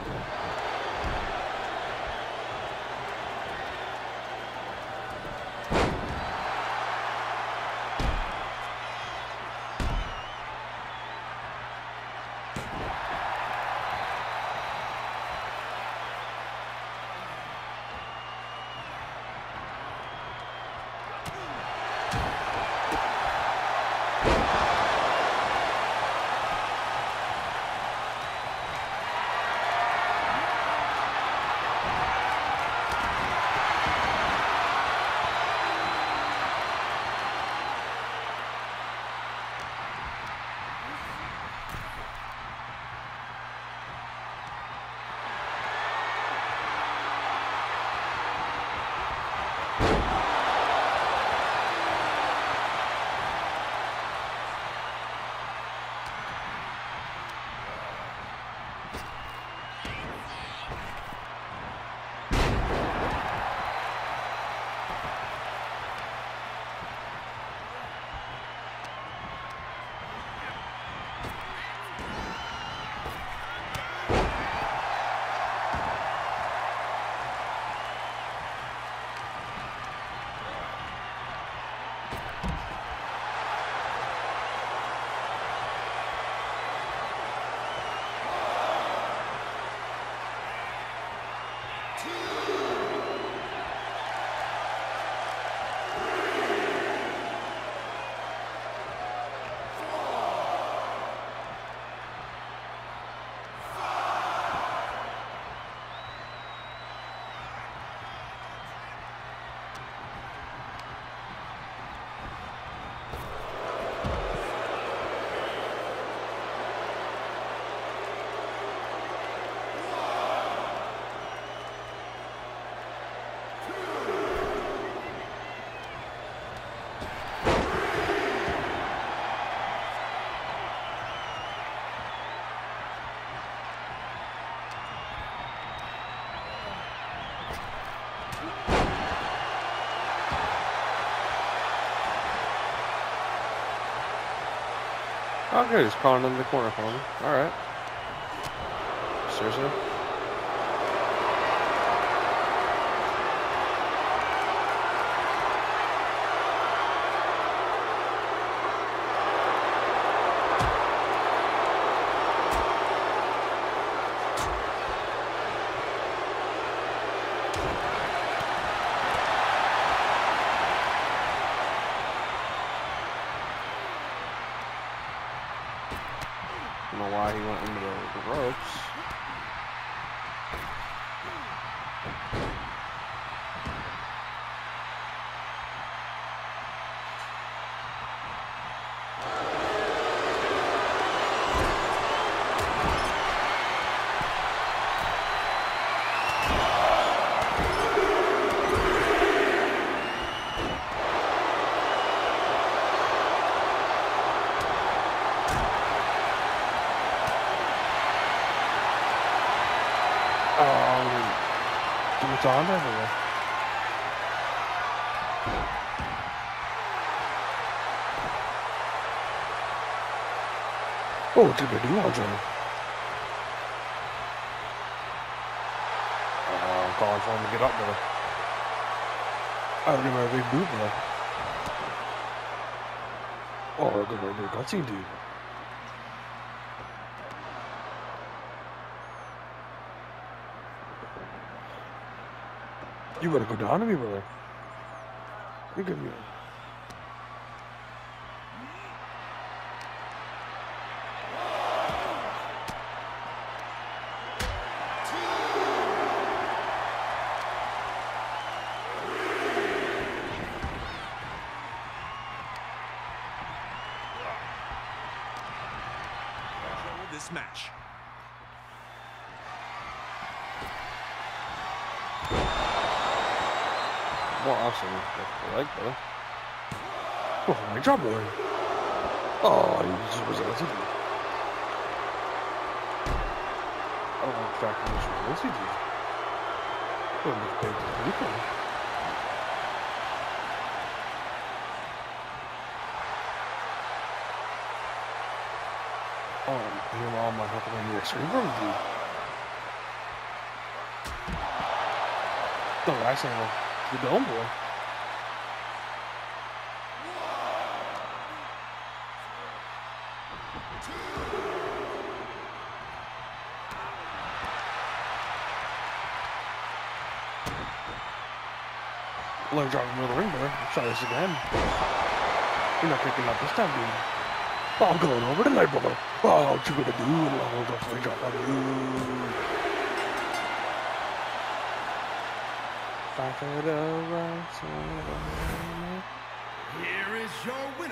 Okay, he's calling in the corner for me. Alright. Seriously? I don't know why he went into the ropes. It's on everywhere. Oh, it's a good deal, Johnny. I'm calling for him to get up there. I don't give him a big boot though. Oh, look at that big gutsy dude. You better go down to me, brother. You're good, man. This match. Well, awesome. I like that. Oh, my job, boy. Oh, he just was a TV. I don't like the fact that he was a TV. Well, he's paid for people. Oh, your mom might have to bring you a screen from you. The last angle. The dome boy. Leg drop in the middle of the ring, brother. Try this again. You're not kicking out this time, dude. Oh, I'm going over tonight, brother. Oh, what you gonna do? Oh, the leg drop on you. Fight for the right side. Here is your winner.